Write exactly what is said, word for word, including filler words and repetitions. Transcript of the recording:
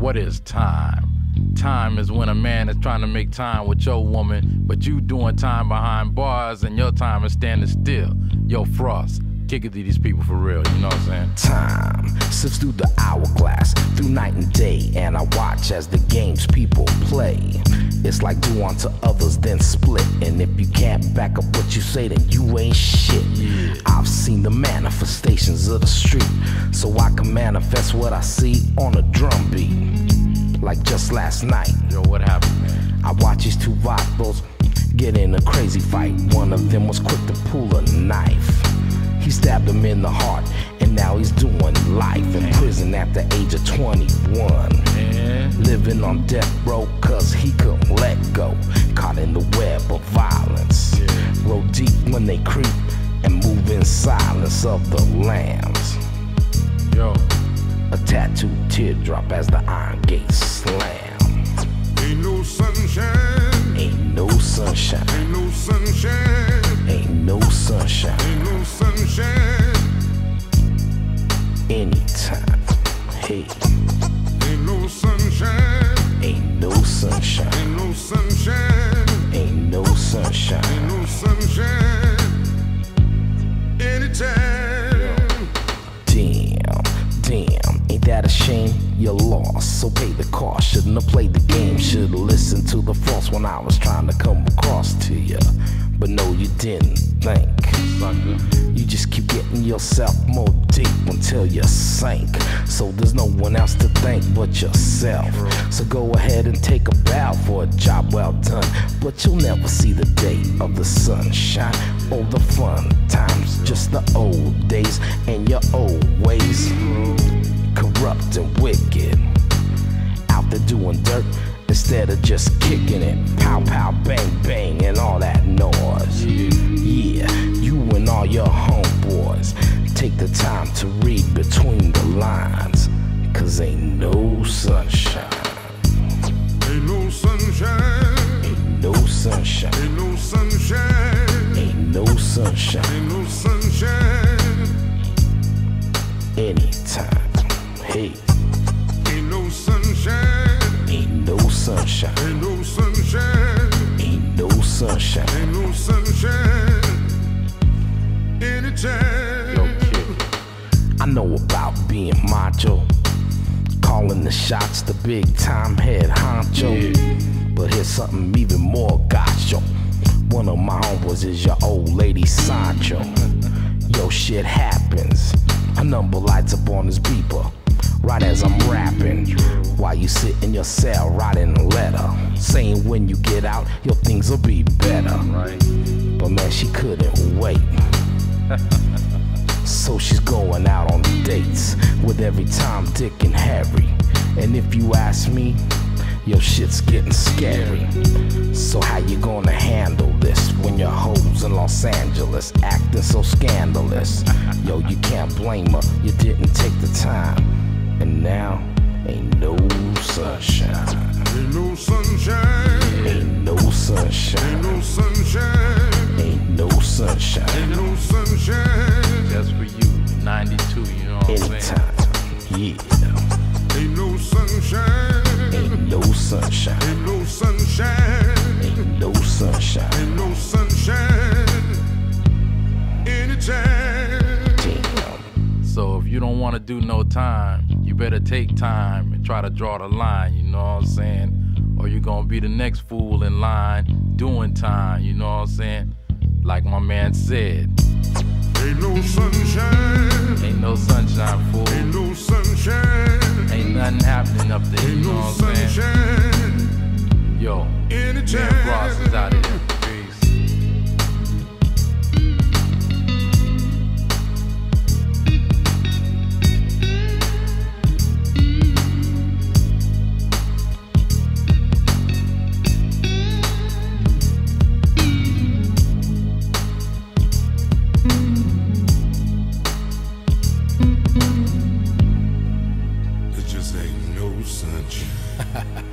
What is time? Time is when a man is trying to make time with your woman, but you doing time behind bars and your time is standing still. Yo, Frost, kick it to these people for real, you know what I'm saying? Time sifts through the hourglass, through night and day, and I watch as the games people play. It's like do unto others, then split. And if you can't back up what you say, then you ain't shit. Yeah. I've seen the manifestations of the street, so I can manifest what I see on a drum beat. Like just last night, Yo, what happened, man? I watched these two vatos get in a crazy fight. One of them was quick to pull a knife. He stabbed him in the heart, and now he's doing life in prison at the age of twenty-one. Man. Living on death row cause he couldn't let go. Caught in the web of violence. Yeah. Roll deep when they creep and move in silence of the lambs. Yo. A tattooed teardrop as the iron gate slam. Ain't no sunshine. Ain't no sunshine. Ain't no sunshine. Ain't no sunshine. Ain't no sunshine. Anytime. Hey. Ain't no sunshine. Ain't no sunshine. Ain't no sunshine. Ain't no sunshine. Ain't no sunshine. Anytime. Damn, damn, ain't that a shame? You lost, so pay the cost. Shouldn't have played the game, should've listened to the false when I was trying to come across to you. But no, you didn't think. Sucker. You just keep getting yourself more deep until you sink. So there's no one else to thank but yourself. So go ahead and take a bow for a job well done. But you'll never see the day of the sunshine or the fun times. Just the old days and your old ways. Corrupt and wicked. Out there doing dirt instead of just kicking it. Pow, pow, bang, bang, and all that noise. Yeah, you and all your homeboys take the time to read between the lines. Cause ain't no sunshine. Ain't no sunshine. Ain't no sunshine. Ain't no sunshine. Ain't no sunshine. Ain't no sunshine. Anytime. Hey. Ain't no sunshine. Ain't no sunshine. Ain't no sunshine. Ain't no sunshine. Ain't no sunshine. Anytime. Yo, kid. I know about being macho, calling the shots, the big time head honcho. Yeah. But here's something even more gotcha. One of my homeboys is your old lady Sancho. Yo, shit happens. A number lights up on his beeper right as I'm rapping, while you sit in your cell writing a letter, saying when you get out, your things will be better. Right. But man, she couldn't wait. So she's going out on dates with every Tom, Dick, and Harry. And if you ask me, your shit's getting scary. So how you gonna handle this when your hoes in Los Angeles acting so scandalous? Yo, you can't blame her, you didn't take the time. And now, ain't no sunshine. Ain't no sunshine. Ain't no sunshine. Ain't no sunshine. Ain't no sunshine. Ain't no sunshine. That's for you. ninety-two, you know what I'm saying? Anytime, yeah. Ain't no sunshine. Ain't no sunshine. Ain't no sunshine. Ain't no sunshine. Ain't no sunshine. Anytime. Damn. So if you don't want to do no time, you better take time and try to draw the line, you know what I'm saying? Or you're gonna be the next fool in line doing time, you know what I'm saying? Like my man said, Ain't no sunshine. ain't no sunshine, fool. Ain't no sunshine. Ain't nothing happening up there, you Ain't know no what I'm saying? sunshine. Yo, Anytime. man, Frost is out of here. Peace. It just ain't no sunshine.